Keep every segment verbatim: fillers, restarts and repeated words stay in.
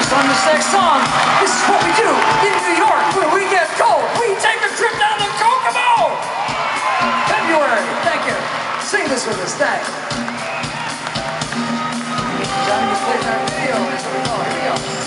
on this next song. This is what we do in New York when we get cold. We take a trip down to Kokomo. February. Thank you. Sing this with us. Thanks. Johnny was playing our video. That's what we call it. Here we go.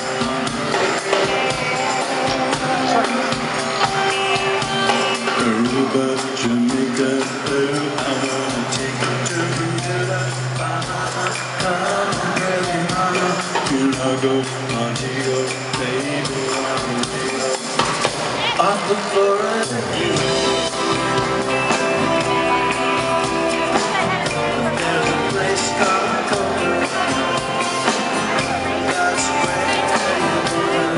Aruba, Jamaica, oh, I wanna take you to Bermuda, Bahama, Cabo, Mama, Key Largo, Montego, baby, I wanna take you off the Florida. There's a place called Coconut. That's where you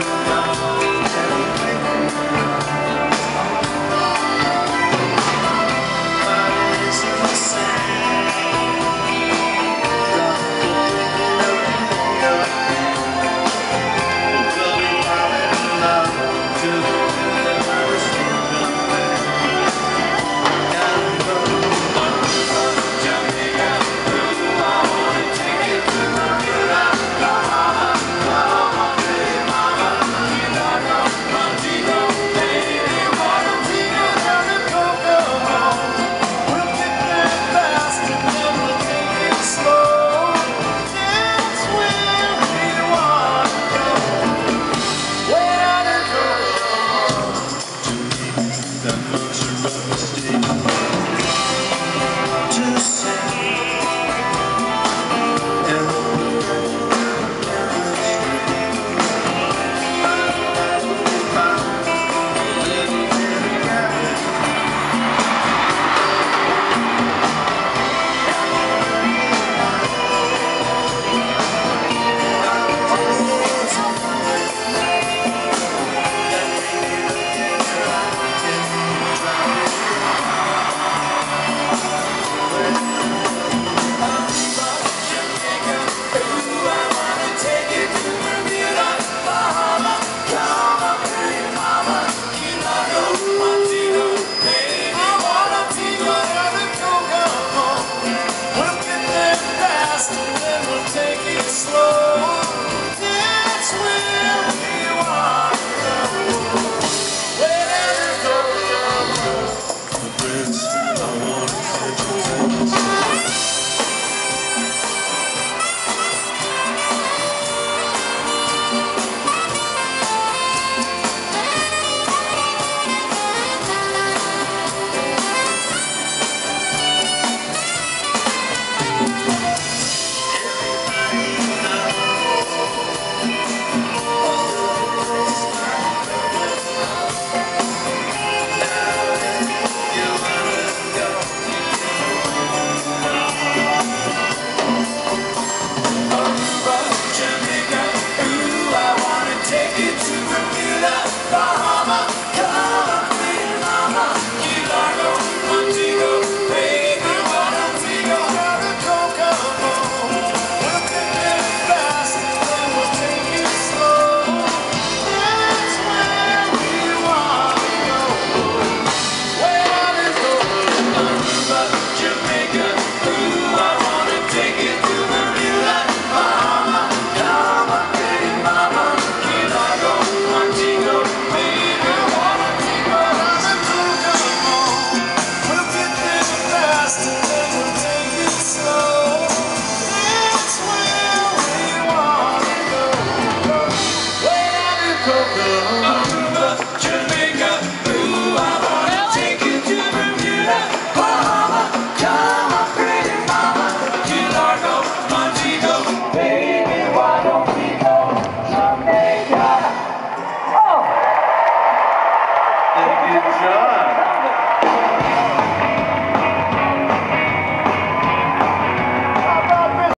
Thank you, John.